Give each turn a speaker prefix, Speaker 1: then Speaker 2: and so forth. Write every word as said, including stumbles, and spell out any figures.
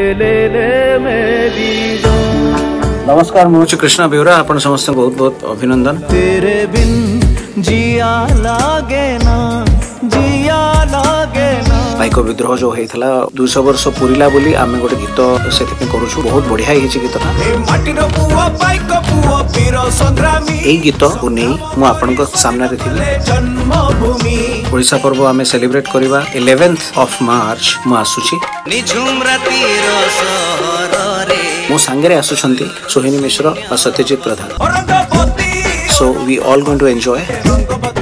Speaker 1: ले ले मेरी
Speaker 2: नमस्कार मुझे कृष्णा बेउरा आपण समस्त बहुत बहुत अभिनंदन।
Speaker 1: तेरे बिन जिया लागे ना जिया लागे ना
Speaker 2: पाइक विद्रोह जो होता दुई सौ वर्ष पूरीला बोली आम गोटे गीत से करूँ बहुत बढ़िया गीत यही गीत को नहीं मुझे सामने ओडिशा पर्व आम सेलिब्रेट करवा इलेवेंथ ऑफ मार्च मु आसुची मो सांगे आसुछंती सोहिनी मिश्र और Satyajit Pradhan so we all going to enjoy.